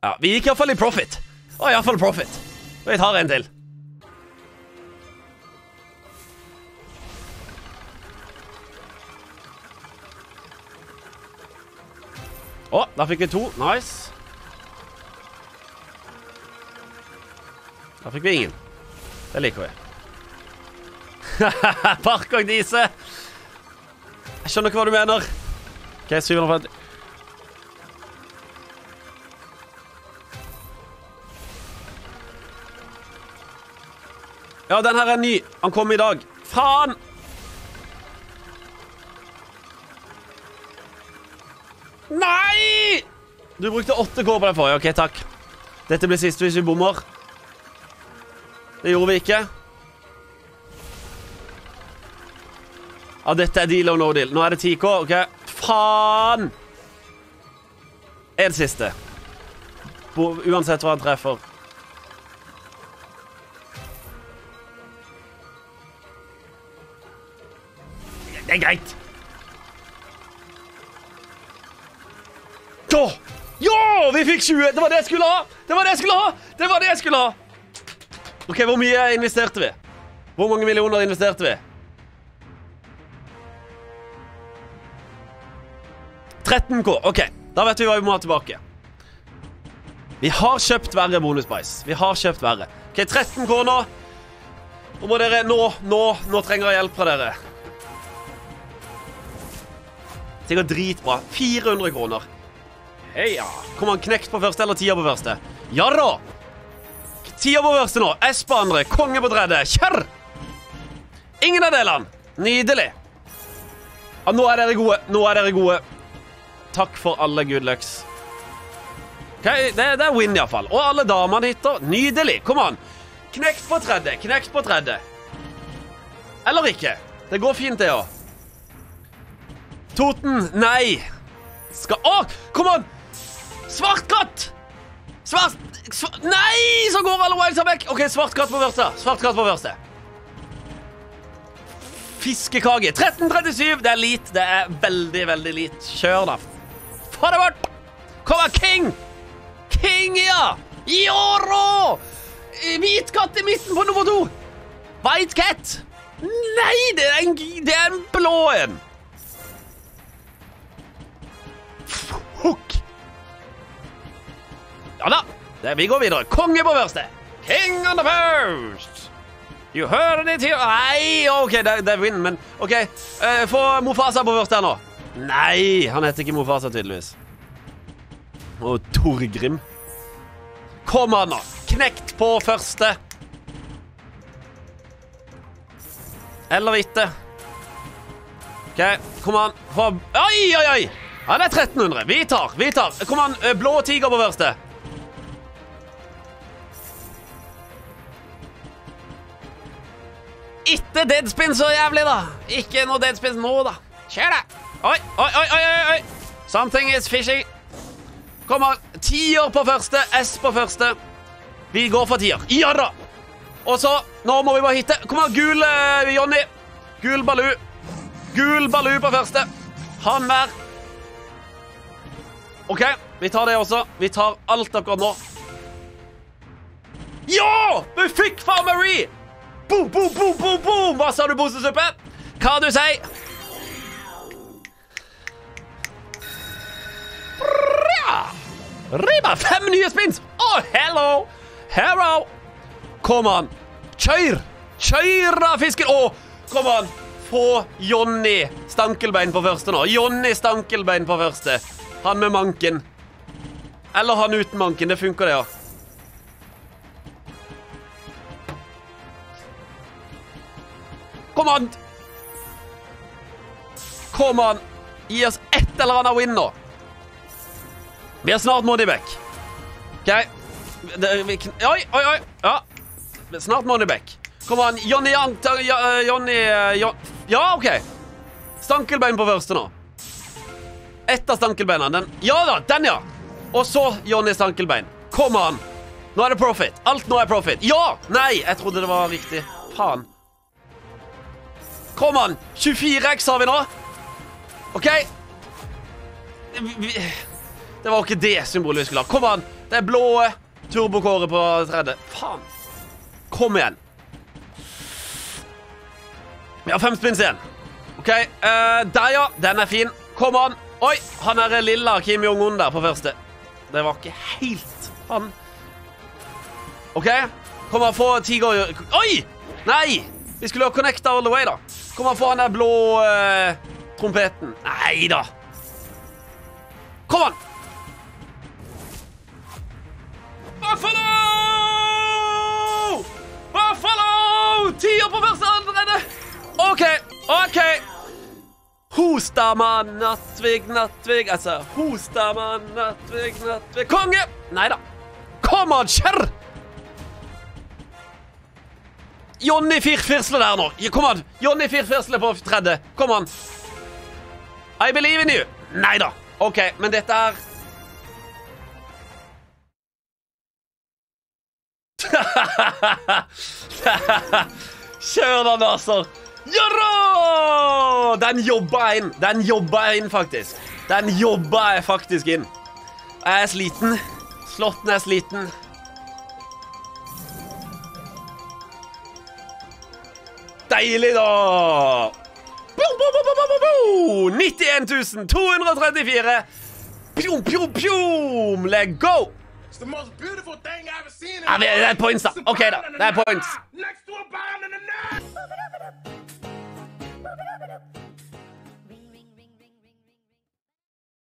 Ja, vi gikk i hvert fall i profit. Å, i hvert fall profit. Og vi tar en til. Å, da fikk vi 2. Nice. Da fikk vi ingen. Det liker vi. Parkogdise. Jeg skjønner ikke hva du mener. Ok, 750. Ja, den her er ny. Han kom i dag. Faen! Nei! Du brukte 8K på den forrige. Ok, takk. Dette blir siste hvis vi bommer. Det gjorde vi ikke. Ja, dette er deal or no deal. Nå er det 10K, ok? Faen! Er det siste. Uansett hva han treffer. Det er greit. Ja, vi fikk 20. Det var det jeg skulle ha. Det var det jeg skulle ha. Det var det jeg skulle ha. Ok, hvor mye investerte vi? Hvor mange millioner investerte vi? 13K. Ok, da vet vi hva vi må ha tilbake. Vi har kjøpt verre bonuspreis. Vi har kjøpt verre. Ok, 13K nå. Nå må dere, nå trenger jeg hjelp fra dere. Sikkert dritbra. 400 kroner. Heia. Kom an, knekt på første eller 10 på første? Ja da! 10 på første nå. S på andre. Konge på tredje. Kjør! Ingen av delene. Nydelig. Ja, nå er dere gode. Nå er dere gode. Takk for alle good lucks. Ok, det er win i hvert fall. Og alle damene hitter. Nydelig. Kom an. Knekt på tredje. Knekt på tredje. Eller ikke. Det går fint det også. Toten, nei. Kom an. Svart katt. Nei, så går alle wildsa vekk. Ok, svart katt på første. Svart katt på første. Fiskekage. 1337, det er lit. Det er veldig, veldig lit. Kjør da. Få det bort. Kom an, king. King, ja. Joro. Hvit katt i midten på nummer 2. White cat. Nei, det er en blå en. Hook. Ja da, vi går videre. Konge på første. King on the first. You heard it here. Nei, ok, det er win, men ok. Få Mufasa på første her nå. Nei, han heter ikke Mufasa tydeligvis. Og Torgrim. Kom an nå. Knekt på første. Eller ikke. Ok, kom an. Oi, oi, oi. Ja, det er 1300. Vi tar. Kom an, blå tiger på første. Ikke deadspin så jævlig da. Ikke noe deadspin nå da. Kjør det. Oi. Something is fishy. Kom an, 10 på første, S på første. Vi går for 10. Ja da. Og så, nå må vi bare hitte. Kom an, gul Johnny. Gul Baloo. Gul Baloo på første. Han der. Ok, vi tar det også. Vi tar alt akkurat nå. Ja! Vi fikk Farmery! Boom, boom, boom, boom, boom! Hva sa du, bosesuppe? Hva du sier? Riba, 5 nye spins! Oh, hello! Hello! Kom an! Kjør! Kjør da, fisken! Kom an! Få Johnny Stankelbein på første nå. Johnny Stankelbein på første. Han med manken. Eller han uten manken, det funker det, ja. Kom an! Kom an! Gi oss et eller annet win nå. Vi har snart money back. Ok. Oi. Ja. Snart money back. Kom an, Johnny. Ja, ok. Stankelbein på første nå. Et av stankelbeina. Ja da, den ja. Og så Johnny Stankelbein. Kom an. Nå er det profit. Alt nå er profit. Ja! Nei, jeg trodde det var riktig. Faen. Kom an. 24x har vi nå. Ok. Det var ikke det symbolet vi skulle ha. Kom an. Det er blå turbokåre på tredje. Faen. Kom igjen. Vi har 5 spins igjen. Ok, der ja. Den er fin. Kom an. Oi, han er lilla Kim Jong-un der på første. Det var ikke helt han. Ok, kom an, få tiger. Oi! Nei! Vi skulle ha connecta all the way da. Kom an, få han der blå trompeten. Nei da. Kom an! Buffalo! Buffalo! 10 på første allerede. Ok, ok. Hostamann, Nattvig, Nattvig. Altså, Hostamann, Nattvig, Nattvig. Konge! Neida. Kom an, kjær! Jonny Firfirsle der nå. Kom an. Jonny Firfirsle på tredje. Kom an. I believe in you. Neida. Ok, men dette er... Kjør da, Nasser. Jarra! Den jobba inn. Den jobba inn, faktisk. Den jobba jeg faktisk inn. Jeg er sliten. Slotten er sliten. Deilig da! 91 234! Pjom, pjom, pjom! Let go! Ja, det er points da. Ok da, det er points.